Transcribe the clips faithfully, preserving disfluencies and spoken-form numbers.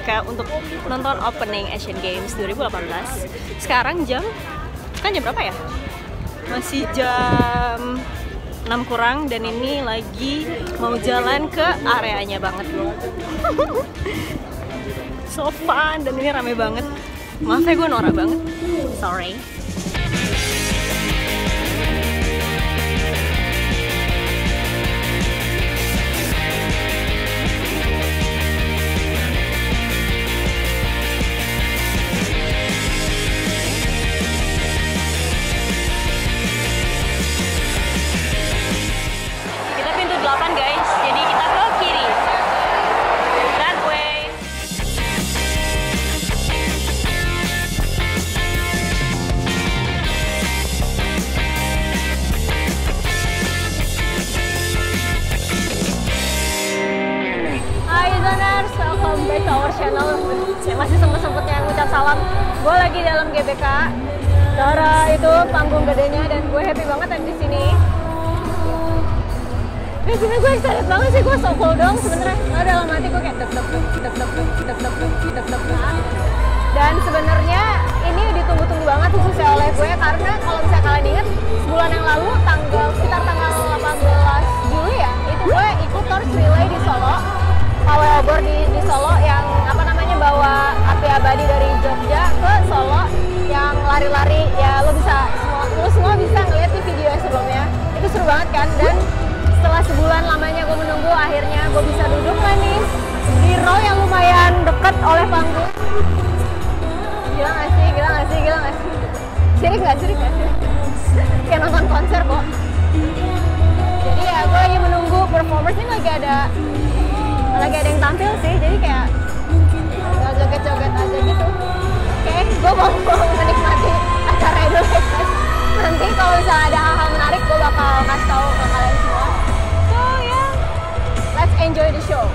K untuk nonton opening Asian Games dua ribu delapan belas. Sekarang jam, kan jam berapa ya? Masih jam enam kurang dan ini lagi mau jalan ke areanya banget loh. So fun dan ini rame banget. Maaf ya gue norak banget. Sorry. Back to our channel. Saya masih sempet-sempetnya ngucap salam. Gue lagi dalam G B K. Dara itu panggung gedenya dan gue happy banget ada di sini. Eh, sebenernya gue excited banget sih, gue so cool dong sebenernya. Nah, dalam hati gue kayak tek tek tek tek tek tek tek tek tek tek. Dan sebenarnya ini ditunggu-tunggu banget khususnya oleh gue karena kalau misalnya kalian inget sebulan yang lalu tanggal sekitar tanggal delapan belas Juli ya, itu gue ikut Torch Relay di Solo. Pawai obor di, di Solo yang apa namanya bawa api abadi dari Jogja ke Solo yang lari-lari ya, lo bisa semua lo semua bisa ngeliat di video yang sebelumnya. Itu seru banget kan, dan setelah sebulan lamanya gue menunggu akhirnya gue bisa duduk lah nih di row yang lumayan deket oleh panggung. Gila gak sih, gila gak sih, gila gak sih? Sirik gak, sirik gak sih? Kayak nonton konser kok. Jadi ya gue lagi menunggu performers ini, lagi ada lagi ada yang tampil sih, jadi kayak joget-joget aja gitu. Oke, gue mau menikmati acara itu guys. Nanti kalau misalnya ada hal-hal menarik, gue bakal kasih tahu ke kalian semua. So yeah, let's enjoy the show.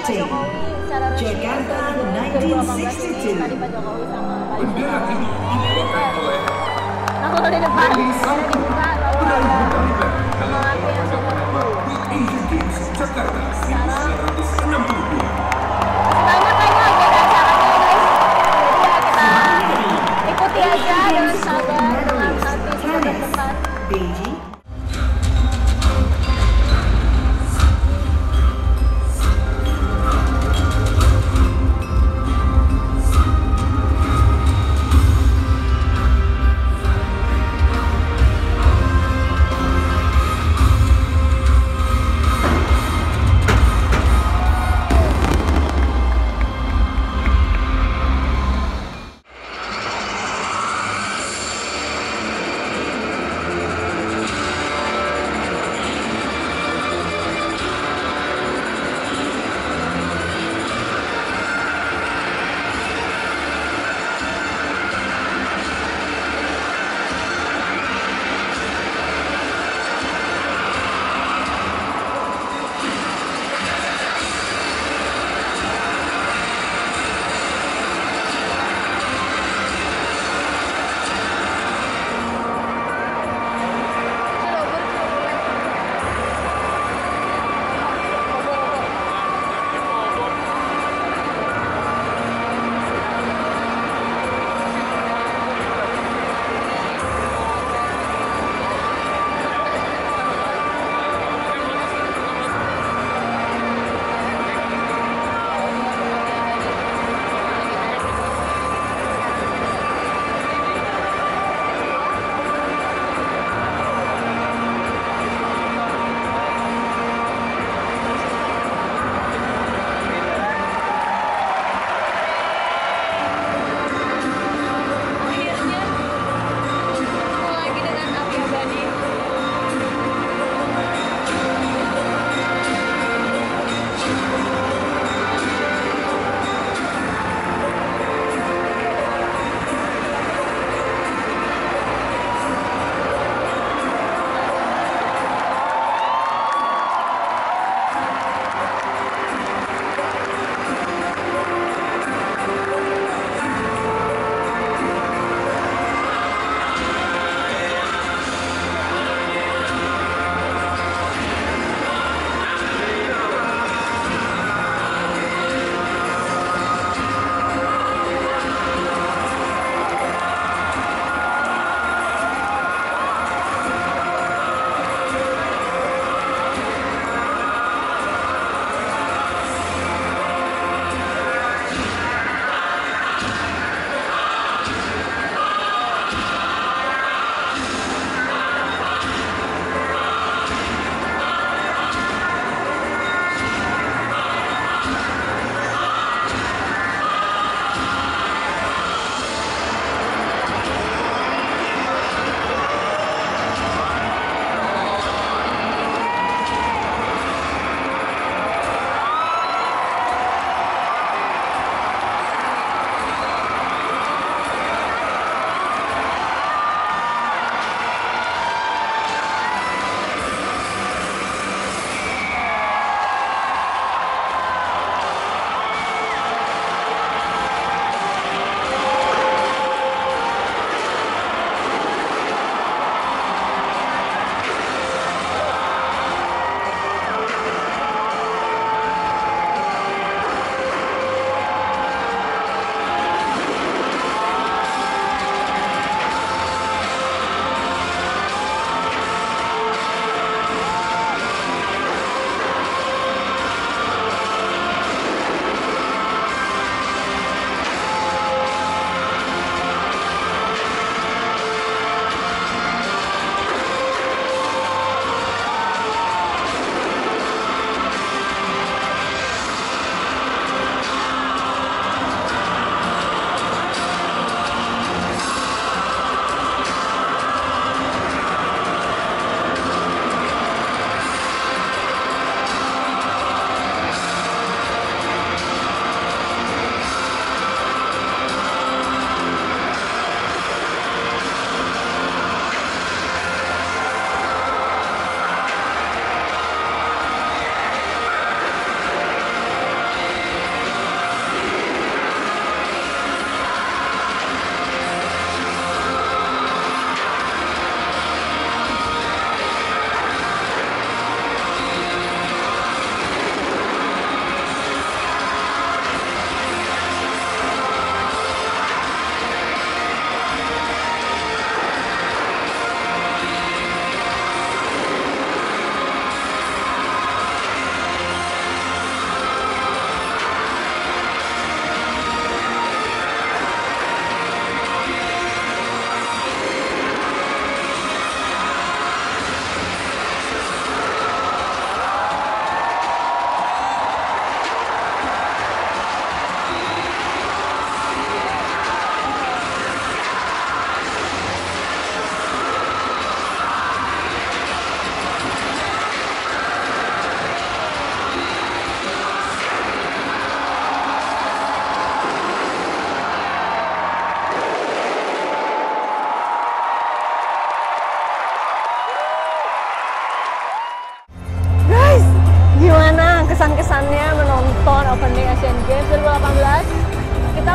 Jokowi secara resmi ke dua ribu delapan belas ini tadi Pak Jokowi sama Pak Bendera ini dibawakan oleh nah kalau di depan ada dibuka lalu ada semangatnya yang sudah di Asian Games Jakarta seribu sembilan ratus enam puluh dua. banyak kayaknya agenda acaranya guys, jadi ya kita ikuti aja dengan sabar, dengan hati kita terdepan. Beijing.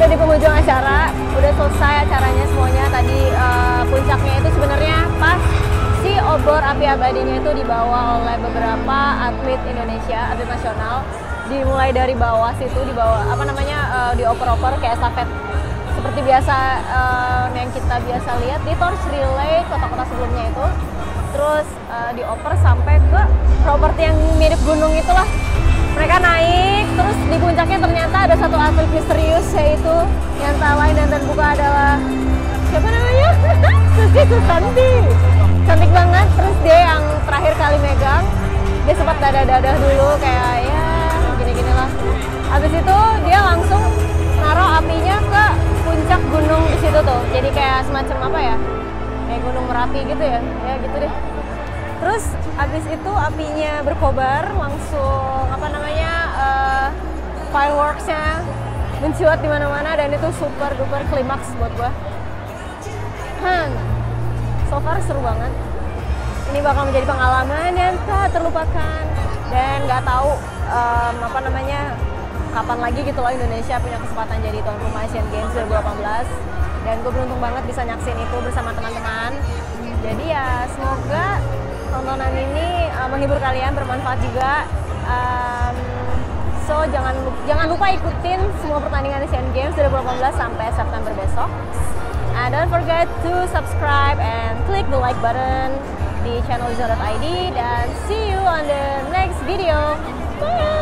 udah di penghujung acara, udah selesai acaranya semuanya. Tadi uh, puncaknya itu sebenarnya pas si obor api abadinya itu dibawa oleh beberapa atlet Indonesia, atlet nasional. Dimulai dari bawah situ, dibawa apa namanya uh, dioper-oper kayak estafet seperti biasa uh, yang kita biasa lihat di torch relay kota-kota sebelumnya itu. Terus uh, dioper sampai ke properti yang mirip gunung itulah. Mereka naik, terus di puncaknya ternyata ada satu atlet misterius, yaitu yang tak lain dan terbuka adalah siapa namanya? Susi Susanti. Cantik banget. Terus dia yang terakhir kali megang, dia sempat dadah-dadah dulu kayak ya gini-gini lah. Habis itu dia langsung naruh apinya ke puncak gunung di situ tuh. Jadi kayak semacam apa ya? Kayak gunung Merapi gitu ya. Ya gitu deh. Terus habis itu apinya berkobar, langsung apa namanya uh, fireworksnya mencuat di mana-mana dan itu super duper klimaks buat gua. Hmm, so far seru banget. Ini bakal menjadi pengalaman yang tak terlupakan dan nggak tahu um, apa namanya kapan lagi gitu loh Indonesia punya kesempatan jadi tuan rumah Asian Games dua ribu delapan belas dan gue beruntung banget bisa nyaksin itu bersama teman-teman. Jadi ya semoga tontonan ini uh, menghibur kalian, bermanfaat juga. Um, so jangan jangan lupa ikutin semua pertandingan Asian Games dua ribu delapan belas sampai September besok. And don't forget to subscribe and click the like button di channel Lizzo dot I D dan see you on the next video. Bye.